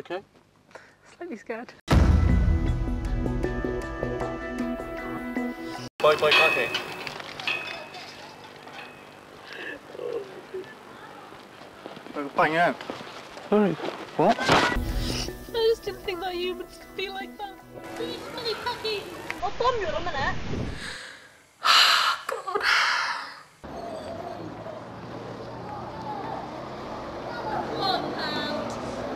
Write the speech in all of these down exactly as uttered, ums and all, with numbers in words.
okay? Slightly scared. Bye bye parking. Bang out. Sorry. What? I just didn't think that humans could be like that. Really funny puppy. I'll bomb you in a minute. God. One pound.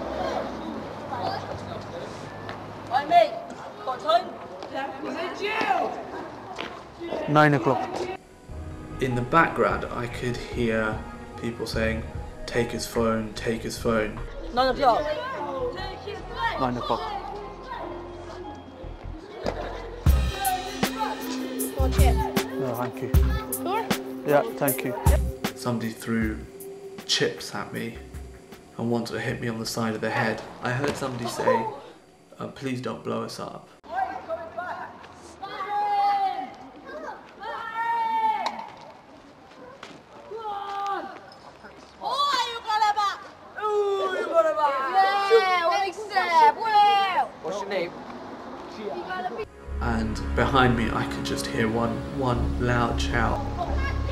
Hi mate. Got time? Is it you? Nine o'clock. In the background, I could hear people saying, "Take his phone, take his phone." Nine o'clock. Nine o'clock. Watch it. No, thank you. Sure? Yeah, thank you. Somebody threw chips at me and wanted to hit me on the side of the head. I heard somebody say, uh, "Please don't blow us up." What's your name? And behind me, I could just hear one, one loud shout.